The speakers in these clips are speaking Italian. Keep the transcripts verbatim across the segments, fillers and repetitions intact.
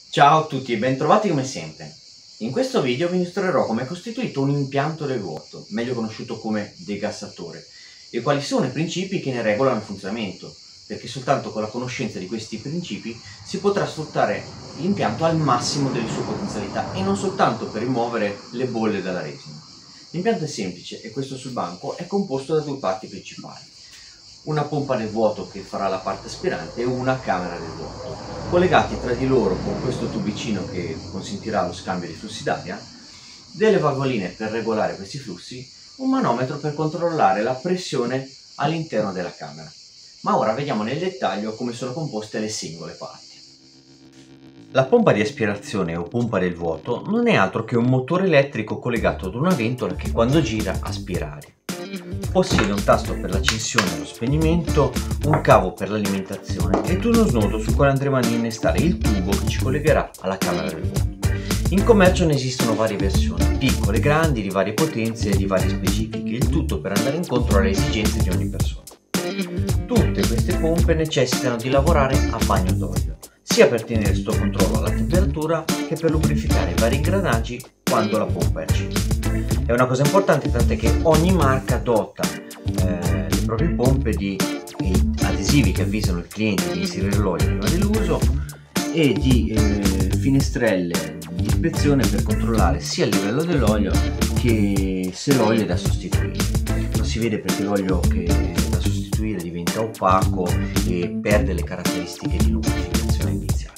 Ciao a tutti e bentrovati come sempre. In questo video vi mostrerò come è costituito un impianto del vuoto, meglio conosciuto come degassatore, e quali sono i principi che ne regolano il funzionamento, perché soltanto con la conoscenza di questi principi si potrà sfruttare l'impianto al massimo delle sue potenzialità e non soltanto per rimuovere le bolle dalla resina. L'impianto è semplice e questo sul banco è composto da due parti principali. Una pompa del vuoto che farà la parte aspirante e una camera del vuoto, collegati tra di loro con questo tubicino che consentirà lo scambio di flussi d'aria, delle valvoline per regolare questi flussi, un manometro per controllare la pressione all'interno della camera. Ma ora vediamo nel dettaglio come sono composte le singole parti. La pompa di aspirazione o pompa del vuoto non è altro che un motore elettrico collegato ad una ventola che quando gira aspira aria. Possiede un tasto per l'accensione e lo spegnimento, un cavo per l'alimentazione ed uno snodo sul quale andremo ad innestare il tubo che ci collegherà alla camera del vuoto. In commercio ne esistono varie versioni, piccole, grandi, di varie potenze e di varie specifiche, il tutto per andare incontro alle esigenze di ogni persona. Tutte queste pompe necessitano di lavorare a bagno d'olio, sia per tenere sotto controllo alla temperatura che per lubrificare i vari ingranaggi quando la pompa è accesa. È una cosa importante, tant'è che ogni marca dota eh, le proprie pompe di adesivi che avvisano il cliente di inserire l'olio prima dell'uso e di eh, finestrelle di ispezione per controllare sia il livello dell'olio che se l'olio è da sostituire. Lo si vede perché l'olio che è da sostituire diventa opaco e perde le caratteristiche di lubrificazione iniziale.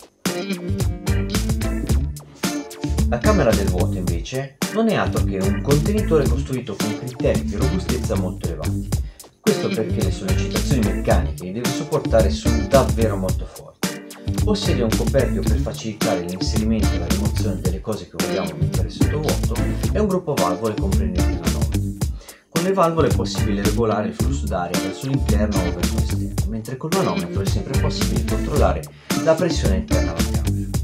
La camera del vuoto invece non è altro che un contenitore costruito con criteri di robustezza molto elevati. Questo perché le sollecitazioni meccaniche che deve sopportare sono davvero molto forti. Possiede un coperchio per facilitare l'inserimento e la rimozione delle cose che vogliamo mettere sotto vuoto e un gruppo valvole comprendente il manometro. Con le valvole è possibile regolare il flusso d'aria verso l'interno o verso l'esterno, mentre col manometro è sempre possibile controllare la pressione interna alla camera.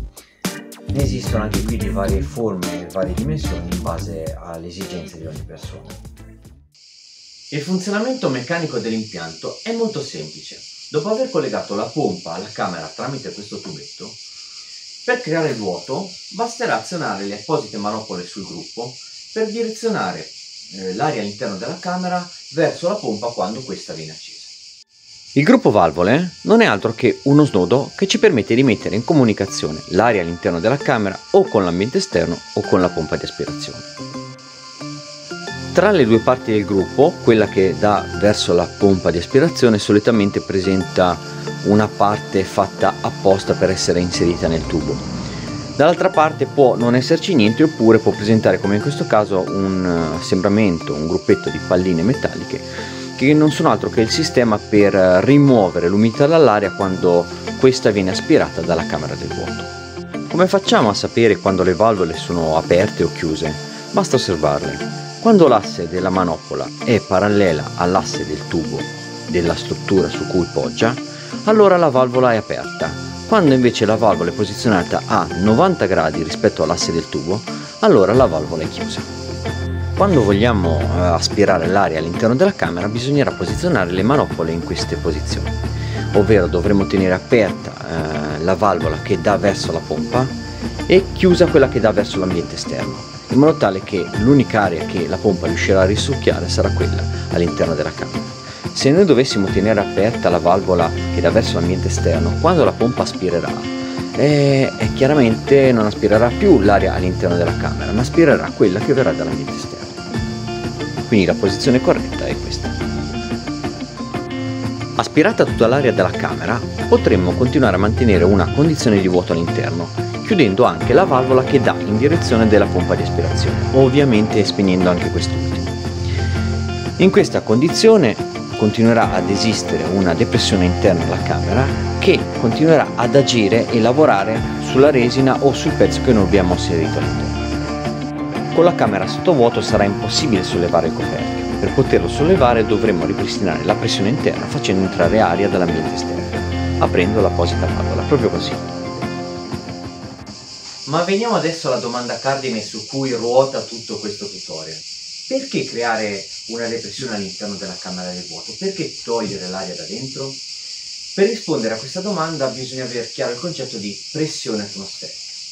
Ne esistono anche qui di varie forme e varie dimensioni in base alle esigenze di ogni persona. Il funzionamento meccanico dell'impianto è molto semplice. Dopo aver collegato la pompa alla camera tramite questo tubetto, per creare il vuoto basterà azionare le apposite manopole sul gruppo per direzionare eh, l'aria all'interno della camera verso la pompa quando questa viene accesa. Il gruppo valvole non è altro che uno snodo che ci permette di mettere in comunicazione l'aria all'interno della camera o con l'ambiente esterno o con la pompa di aspirazione. Tra le due parti del gruppo, quella che dà verso la pompa di aspirazione solitamente presenta una parte fatta apposta per essere inserita nel tubo. Dall'altra parte può non esserci niente oppure può presentare, come in questo caso, un assembramento, un gruppetto di palline metalliche che non sono altro che il sistema per rimuovere l'umidità dall'aria quando questa viene aspirata dalla camera del vuoto. Come facciamo a sapere quando le valvole sono aperte o chiuse? Basta osservarle. Quando l'asse della manopola è parallela all'asse del tubo della struttura su cui poggia, allora la valvola è aperta. Quando invece la valvola è posizionata a novanta gradi rispetto all'asse del tubo, allora la valvola è chiusa. Quando vogliamo eh, aspirare l'aria all'interno della camera bisognerà posizionare le manopole in queste posizioni, ovvero dovremo tenere aperta eh, la valvola che dà verso la pompa e chiusa quella che dà verso l'ambiente esterno, in modo tale che l'unica aria che la pompa riuscirà a risucchiare sarà quella all'interno della camera. Se noi dovessimo tenere aperta la valvola che dà verso l'ambiente esterno, quando la pompa aspirerà, eh, eh, chiaramente non aspirerà più l'aria all'interno della camera, ma aspirerà quella che verrà dall'ambiente esterno. Quindi la posizione corretta è questa. Aspirata tutta l'aria della camera, potremmo continuare a mantenere una condizione di vuoto all'interno, chiudendo anche la valvola che dà in direzione della pompa di aspirazione, ovviamente spegnendo anche quest'ultima. In questa condizione continuerà ad esistere una depressione interna alla camera che continuerà ad agire e lavorare sulla resina o sul pezzo che noi abbiamo inserito all'interno. Con la camera sottovuoto sarà impossibile sollevare il coperchio. Per poterlo sollevare dovremo ripristinare la pressione interna facendo entrare aria dall'ambiente esterno, aprendo l'apposita valvola, proprio così. Ma veniamo adesso alla domanda cardine su cui ruota tutto questo tutorial. Perché creare una depressione all'interno della camera del vuoto? Perché togliere l'aria da dentro? Per rispondere a questa domanda bisogna avere chiaro il concetto di pressione atmosferica.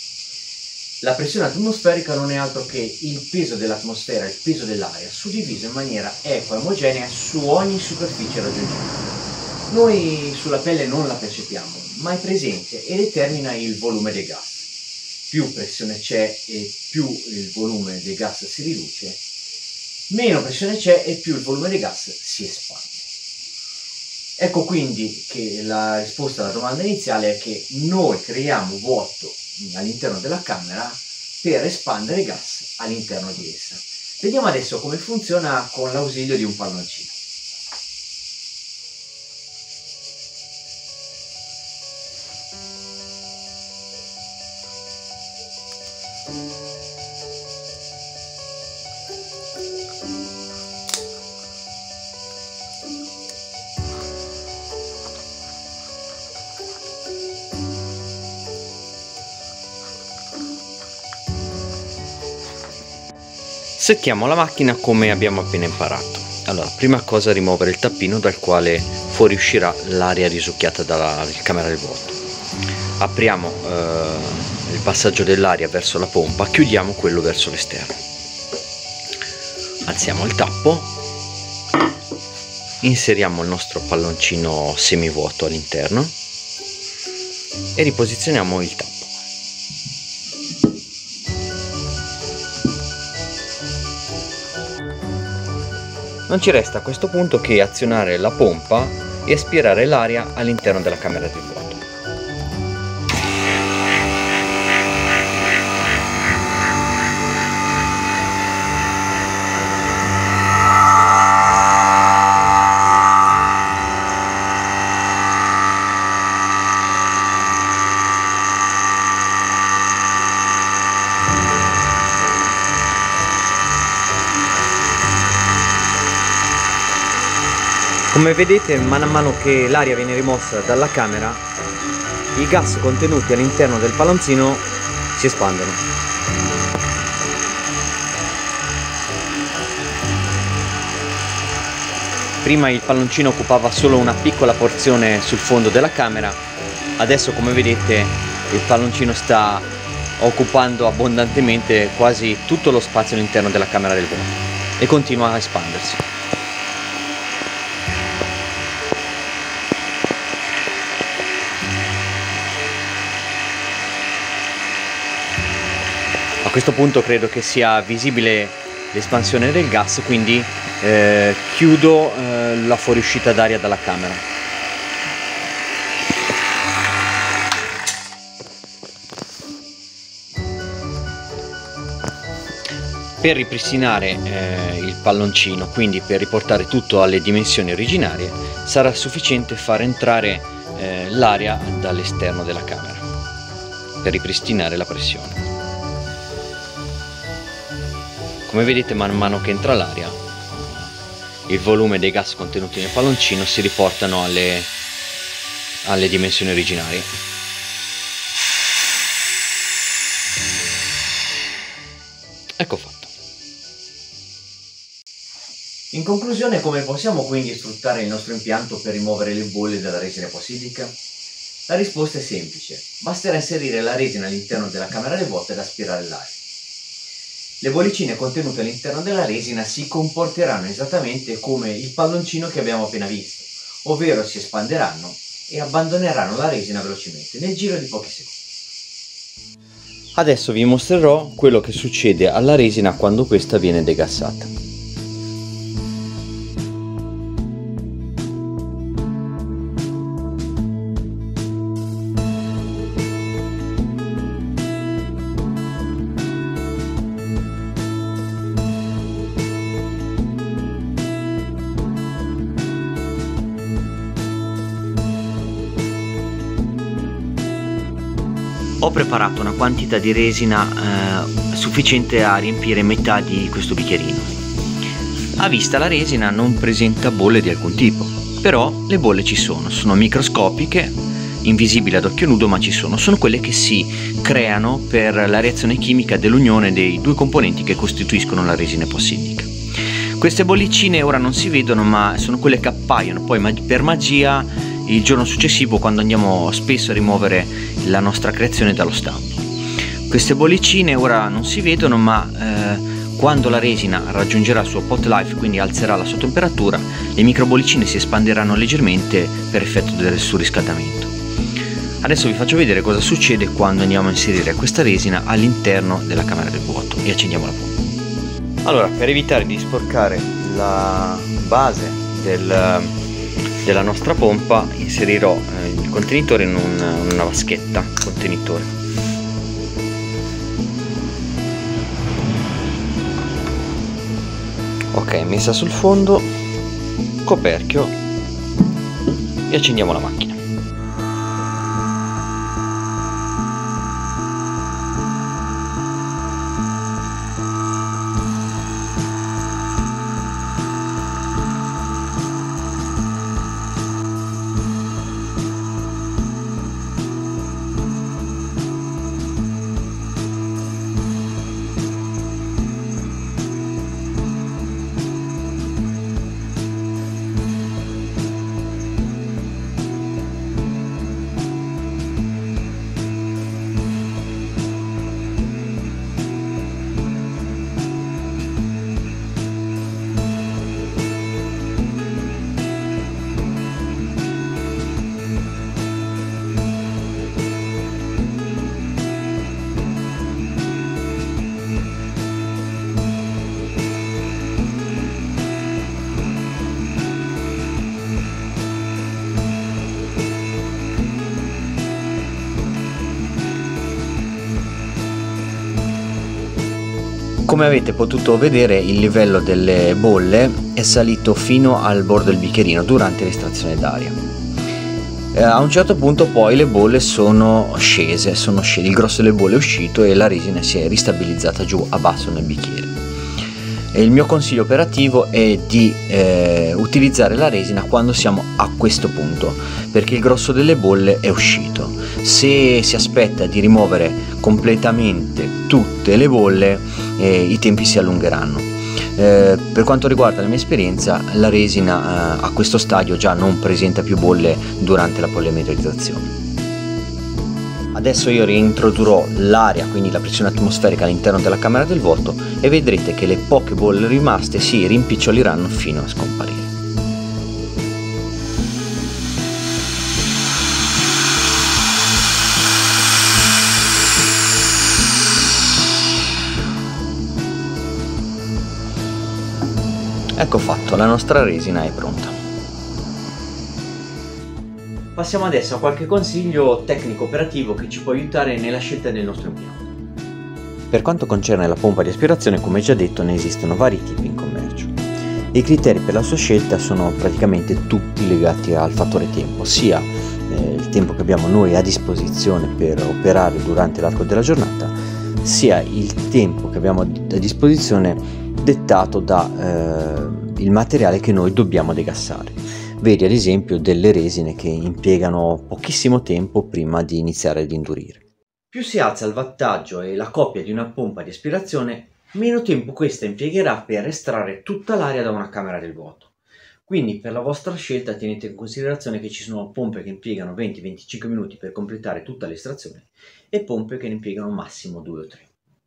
La pressione atmosferica non è altro che il peso dell'atmosfera, il peso dell'aria, suddiviso in maniera equa e omogenea su ogni superficie raggiungibile. Noi sulla pelle non la percepiamo, ma è presente e determina il volume dei gas. Più pressione c'è e più il volume dei gas si riduce, meno pressione c'è e più il volume dei gas si espande. Ecco quindi che la risposta alla domanda iniziale è che noi creiamo vuoto all'interno della camera per espandere gas all'interno di essa. Vediamo adesso come funziona con l'ausilio di un palloncino. Settiamo la macchina come abbiamo appena imparato. Allora, prima cosa rimuovere il tappino dal quale fuoriuscirà l'aria risucchiata dalla camera del vuoto. Apriamo eh, il passaggio dell'aria verso la pompa, chiudiamo quello verso l'esterno. Alziamo il tappo, inseriamo il nostro palloncino semivuoto all'interno e riposizioniamo il tappo. Non ci resta a questo punto che azionare la pompa e aspirare l'aria all'interno della camera del vuoto. Come vedete, man mano che l'aria viene rimossa dalla camera, i gas contenuti all'interno del palloncino si espandono. Prima il palloncino occupava solo una piccola porzione sul fondo della camera, adesso come vedete il palloncino sta occupando abbondantemente quasi tutto lo spazio all'interno della camera del vuoto e continua a espandersi. A questo punto credo che sia visibile l'espansione del gas, quindi eh, chiudo eh, la fuoriuscita d'aria dalla camera. Per ripristinare eh, il palloncino, quindi per riportare tutto alle dimensioni originarie, sarà sufficiente far entrare eh, l'aria dall'esterno della camera per ripristinare la pressione. Come vedete, man mano che entra l'aria, il volume dei gas contenuti nel palloncino si riportano alle, alle dimensioni originarie. Ecco fatto. In conclusione, come possiamo quindi sfruttare il nostro impianto per rimuovere le bolle dalla resina epossidica? La risposta è semplice, basterà inserire la resina all'interno della camera del vuoto ed aspirare l'aria. Le bollicine contenute all'interno della resina si comporteranno esattamente come il palloncino che abbiamo appena visto, ovvero si espanderanno e abbandoneranno la resina velocemente, nel giro di pochi secondi. Adesso vi mostrerò quello che succede alla resina quando questa viene degassata. Ho preparato una quantità di resina eh, sufficiente a riempire metà di questo bicchierino. A vista la resina non presenta bolle di alcun tipo, però le bolle ci sono, sono microscopiche, invisibili ad occhio nudo, ma ci sono, sono quelle che si creano per la reazione chimica dell'unione dei due componenti che costituiscono la resina epossidica. Queste bollicine ora non si vedono, ma sono quelle che appaiono poi per magia il giorno successivo, quando andiamo spesso a rimuovere la nostra creazione dallo stampo. Queste bollicine ora non si vedono, ma eh, quando la resina raggiungerà il suo pot life, quindi alzerà la sua temperatura, le microbollicine si espanderanno leggermente per effetto del surriscaldamento. Adesso vi faccio vedere cosa succede quando andiamo a inserire questa resina all'interno della camera del vuoto e accendiamo la pompa. Allora, per evitare di sporcare la base del, della nostra pompa, inserirò il contenitore in, un, in una vaschetta contenitore. Ok, messa sul fondo, coperchio e accendiamo la macchina. Come avete potuto vedere, il livello delle bolle è salito fino al bordo del bicchierino durante l'estrazione d'aria. Eh, a un certo punto poi le bolle sono scese, sono scese, il grosso delle bolle è uscito e la resina si è ristabilizzata giù a basso nel bicchiere. E il mio consiglio operativo è di eh, utilizzare la resina quando siamo a questo punto, perché il grosso delle bolle è uscito. Se si aspetta di rimuovere completamente tutte le bolle, eh, i tempi si allungheranno. Eh, per quanto riguarda la mia esperienza, la resina eh, a questo stadio già non presenta più bolle durante la polimerizzazione. Adesso io reintrodurrò l'aria, quindi la pressione atmosferica all'interno della camera del vuoto, e vedrete che le poche bolle rimaste si rimpiccioliranno fino a scomparire. Ecco fatto, la nostra resina è pronta. Passiamo adesso a qualche consiglio tecnico operativo che ci può aiutare nella scelta del nostro impianto. Per quanto concerne la pompa di aspirazione, come già detto, ne esistono vari tipi in commercio. I criteri per la sua scelta sono praticamente tutti legati al fattore tempo, sia eh, il tempo che abbiamo noi a disposizione per operare durante l'arco della giornata, sia il tempo che abbiamo a disposizione dettato da eh, il materiale che noi dobbiamo degassare. Vedi ad esempio delle resine che impiegano pochissimo tempo prima di iniziare ad indurire. Più si alza il wattaggio e la coppia di una pompa di aspirazione, meno tempo questa impiegherà per estrarre tutta l'aria da una camera del vuoto. Quindi per la vostra scelta tenete in considerazione che ci sono pompe che impiegano venti venticinque minuti per completare tutta l'estrazione e pompe che ne impiegano massimo due o tre.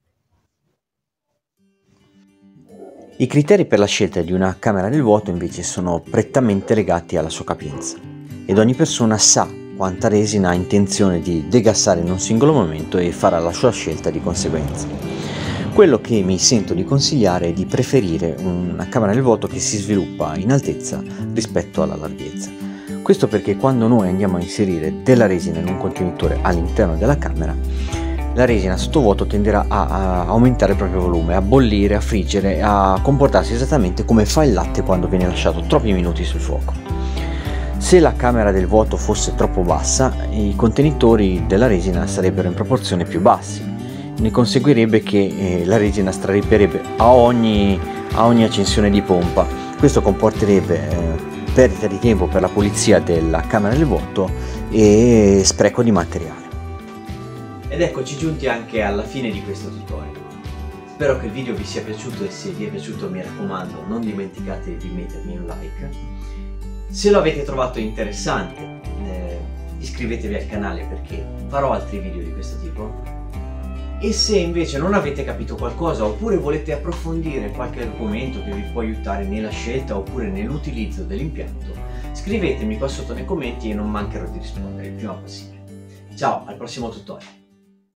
I criteri per la scelta di una camera del vuoto invece sono prettamente legati alla sua capienza ed ogni persona sa quanta resina ha intenzione di degassare in un singolo momento e farà la sua scelta di conseguenza. Quello che mi sento di consigliare è di preferire una camera del vuoto che si sviluppa in altezza rispetto alla larghezza. Questo perché quando noi andiamo a inserire della resina in un contenitore all'interno della camera, la resina sottovuoto tenderà a, a aumentare il proprio volume, a bollire, a friggere, a comportarsi esattamente come fa il latte quando viene lasciato troppi minuti sul fuoco. Se la camera del vuoto fosse troppo bassa, i contenitori della resina sarebbero in proporzione più bassi. Ne conseguirebbe che eh, la resina straripperebbe a ogni, a ogni accensione di pompa. Questo comporterebbe eh, perdita di tempo per la pulizia della camera del vuoto e spreco di materiale. Ed eccoci giunti anche alla fine di questo tutorial. Spero che il video vi sia piaciuto e se vi è piaciuto, mi raccomando, non dimenticate di mettermi un like. Se lo avete trovato interessante, eh, iscrivetevi al canale perché farò altri video di questo tipo. E se invece non avete capito qualcosa oppure volete approfondire qualche argomento che vi può aiutare nella scelta oppure nell'utilizzo dell'impianto, scrivetemi qua sotto nei commenti e non mancherò di rispondere il prima possibile. Ciao, al prossimo tutorial!